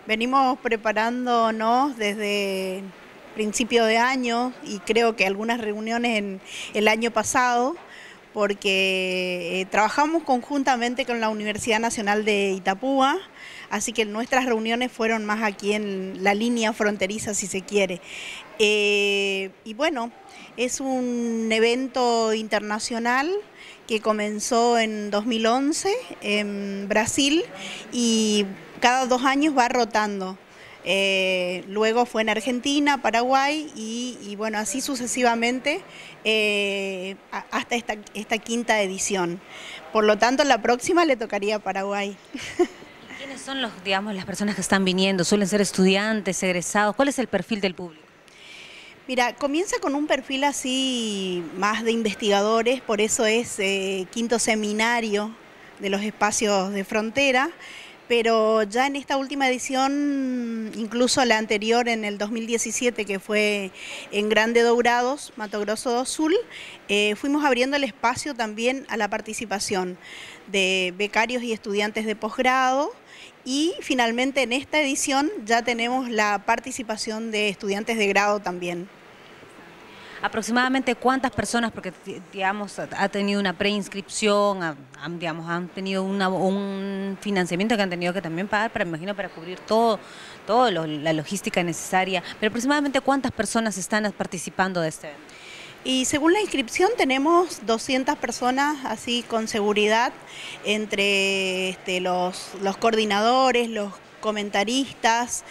Venimos preparándonos desde principio de año y creo que algunas reuniones en el año pasado, porque trabajamos conjuntamente con la Universidad Nacional de Itapúa, así que nuestras reuniones fueron más aquí en la línea fronteriza, si se quiere. Y bueno, es un evento internacional que comenzó en 2011 en Brasil y cada 2 años va rotando. Luego fue en Argentina, Paraguay y bueno, así sucesivamente hasta esta quinta edición. Por lo tanto, la próxima le tocaría a Paraguay. ¿Quiénes son digamos, las personas que están viniendo? ¿Suelen ser estudiantes, egresados? ¿Cuál es el perfil del público? Mira, comienza con un perfil así más de investigadores, por eso es quinto seminario de los espacios de frontera, pero ya en esta última edición, incluso la anterior en el 2017, que fue en Grande Dourados, Mato Grosso do Sul, fuimos abriendo el espacio también a la participación de becarios y estudiantes de posgrado. Y finalmente en esta edición ya tenemos la participación de estudiantes de grado también. ¿Aproximadamente cuántas personas, porque digamos ha tenido una preinscripción, digamos, han tenido un financiamiento que han tenido que también pagar, me imagino, para cubrir la logística necesaria, pero aproximadamente cuántas personas están participando de este evento? Y según la inscripción tenemos 200 personas así con seguridad, entre los coordinadores, los comentaristas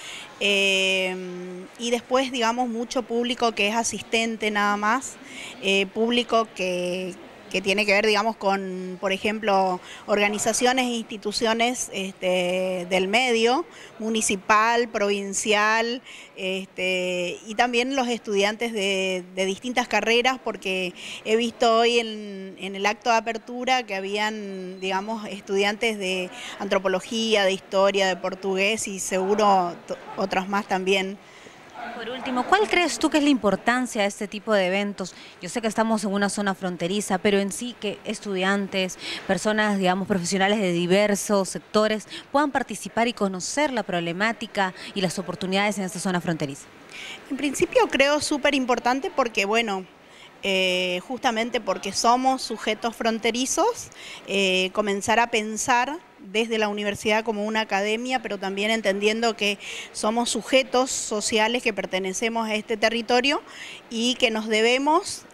y después, digamos, mucho público que es asistente nada más, público que tiene que ver, digamos, con, por ejemplo, organizaciones e instituciones del medio, municipal, provincial, y también los estudiantes de distintas carreras, porque he visto hoy en el acto de apertura que habían, digamos, estudiantes de antropología, de historia, de portugués y seguro otros más también. Por último, ¿cuál crees tú que es la importancia de este tipo de eventos? Yo sé que estamos en una zona fronteriza, pero en sí que estudiantes, personas, digamos, profesionales de diversos sectores puedan participar y conocer la problemática y las oportunidades en esta zona fronteriza. En principio creo súper importante porque, bueno, justamente porque somos sujetos fronterizos, comenzar a pensar desde la universidad como una academia, pero también entendiendo que somos sujetos sociales que pertenecemos a este territorio y que nos debemos,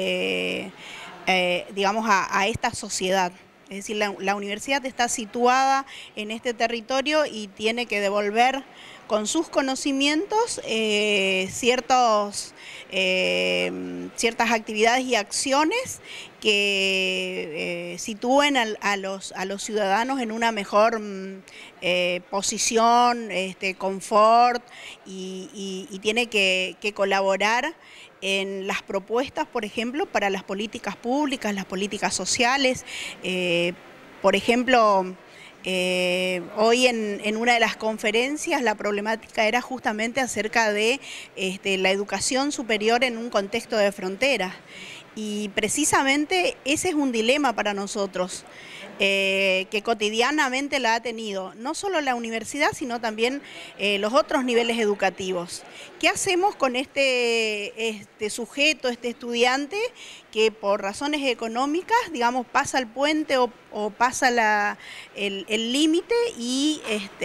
digamos, a esta sociedad. Es decir, la universidad está situada en este territorio y tiene que devolver con sus conocimientos ciertas actividades y acciones que sitúen a los ciudadanos en una mejor posición, confort y tiene que colaborar en las propuestas, por ejemplo, para las políticas públicas, las políticas sociales. Por ejemplo, hoy en una de las conferencias la problemática era justamente acerca de la educación superior en un contexto de frontera. Y precisamente ese es un dilema para nosotros, que cotidianamente la ha tenido, no solo la universidad, sino también los otros niveles educativos. ¿Qué hacemos con este sujeto, este estudiante, que por razones económicas, digamos, pasa el puente o pasa el límite y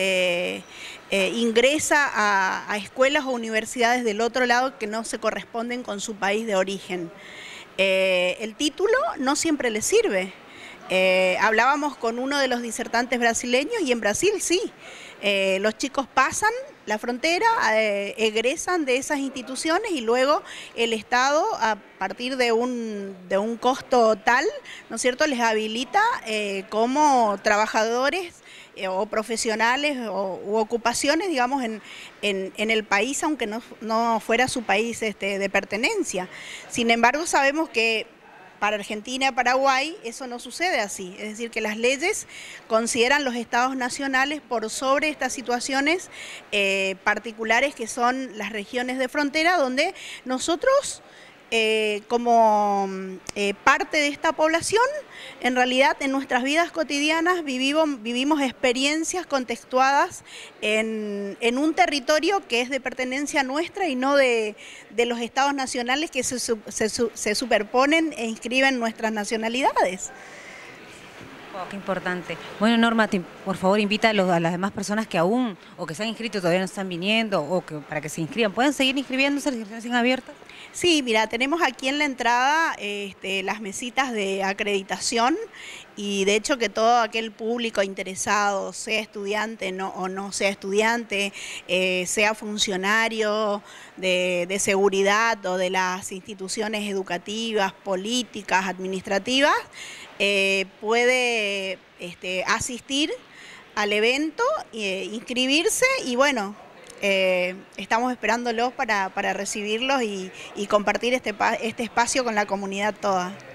ingresa a escuelas o universidades del otro lado que no se corresponden con su país de origen? El título no siempre le sirve. Hablábamos con uno de los disertantes brasileños y en Brasil sí, los chicos pasan la frontera, egresan de esas instituciones y luego el Estado, a partir de un costo tal, ¿no es cierto?, les habilita como trabajadores o profesionales u ocupaciones, digamos, en el país, aunque no fuera su país de pertenencia. Sin embargo, sabemos que para Argentina y Paraguay eso no sucede así, es decir, que las leyes consideran los estados nacionales por sobre estas situaciones particulares que son las regiones de frontera, donde nosotros como parte de esta población, en realidad en nuestras vidas cotidianas vivimos experiencias contextuadas en un territorio que es de pertenencia nuestra y no de los estados nacionales que se superponen e inscriben nuestras nacionalidades. Oh, qué importante. Bueno, Norma, por favor invita a las demás personas que aún, o que se han inscrito todavía no están viniendo, o que para que se inscriban. ¿Pueden seguir inscribiéndose? ¿Las inscripciones siguen abiertas? Sí, mira, tenemos aquí en la entrada las mesitas de acreditación y de hecho que todo aquel público interesado, sea estudiante o no sea estudiante, sea funcionario de seguridad o de las instituciones educativas, políticas, administrativas, puede asistir al evento, inscribirse y bueno, estamos esperándolos para recibirlos y compartir este espacio con la comunidad toda.